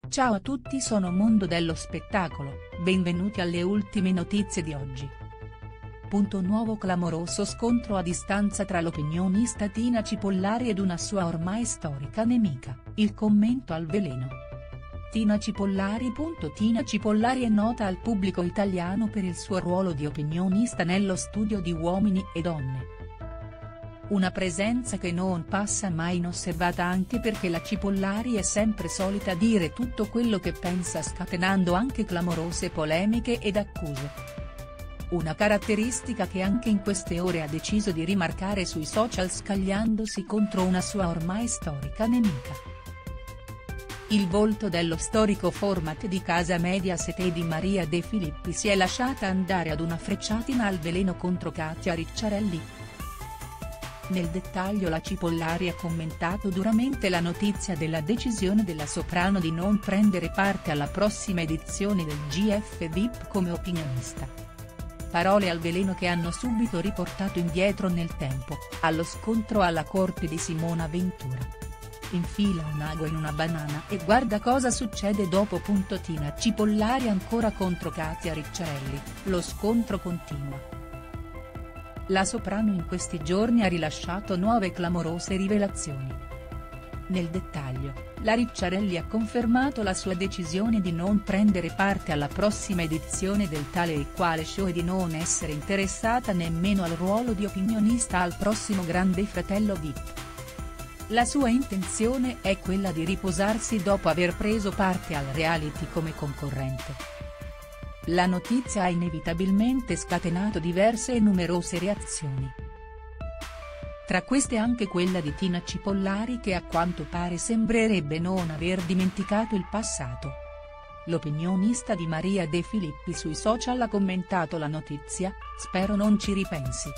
Ciao a tutti, sono Mondo dello Spettacolo, benvenuti alle ultime notizie di oggi. Nuovo clamoroso scontro a distanza tra l'opinionista Tina Cipollari ed una sua ormai storica nemica, il commento al veleno. Tina Cipollari è nota al pubblico italiano per il suo ruolo di opinionista nello studio di Uomini e Donne. Una presenza che non passa mai inosservata anche perché la Cipollari è sempre solita dire tutto quello che pensa, scatenando anche clamorose polemiche ed accuse. Una caratteristica che anche in queste ore ha deciso di rimarcare sui social, scagliandosi contro una sua ormai storica nemica. Il volto dello storico format di casa Mediaset e di Maria De Filippi si è lasciata andare ad una frecciatina al veleno contro Katia Ricciarelli. Nel dettaglio la Cipollari ha commentato duramente la notizia della decisione della soprano di non prendere parte alla prossima edizione del GF VIP come opinionista. Parole al veleno che hanno subito riportato indietro nel tempo, allo scontro alla corte di Simona Ventura. Infila un ago in una banana e guarda cosa succede dopo. Tina Cipollari ancora contro Katia Ricciarelli, lo scontro continua. La soprano in questi giorni ha rilasciato nuove clamorose rivelazioni. Nel dettaglio, la Ricciarelli ha confermato la sua decisione di non prendere parte alla prossima edizione del tale e quale show e di non essere interessata nemmeno al ruolo di opinionista al prossimo Grande Fratello VIP. La sua intenzione è quella di riposarsi dopo aver preso parte al reality come concorrente. La notizia ha inevitabilmente scatenato diverse e numerose reazioni. Tra queste anche quella di Tina Cipollari, che a quanto pare sembrerebbe non aver dimenticato il passato. L'opinionista di Maria De Filippi sui social ha commentato la notizia: "Spero non ci ripensi.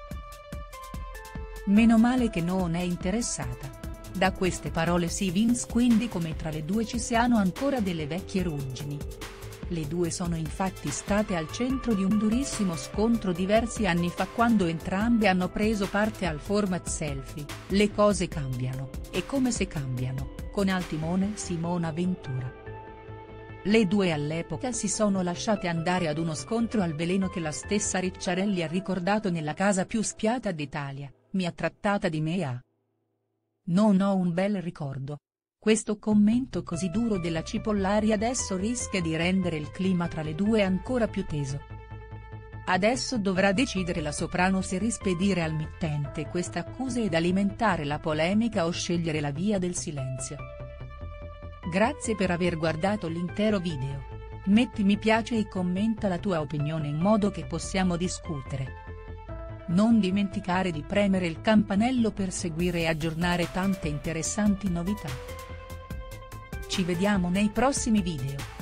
Meno male che non è interessata". Da queste parole si evince quindi come tra le due ci siano ancora delle vecchie ruggini. Le due sono infatti state al centro di un durissimo scontro diversi anni fa, quando entrambe hanno preso parte al format Selfie, Le cose cambiano, e come se cambiano, con al timone Simona Ventura. Le due all'epoca si sono lasciate andare ad uno scontro al veleno che la stessa Ricciarelli ha ricordato nella casa più spiata d'Italia: "Mi ha trattata di mea. Non ho un bel ricordo". Questo commento così duro della Cipollari adesso rischia di rendere il clima tra le due ancora più teso. Adesso dovrà decidere la soprano se rispedire al mittente queste accuse ed alimentare la polemica o scegliere la via del silenzio. Grazie per aver guardato l'intero video. Metti mi piace e commenta la tua opinione in modo che possiamo discutere. Non dimenticare di premere il campanello per seguire e aggiornare tante interessanti novità. Ci vediamo nei prossimi video.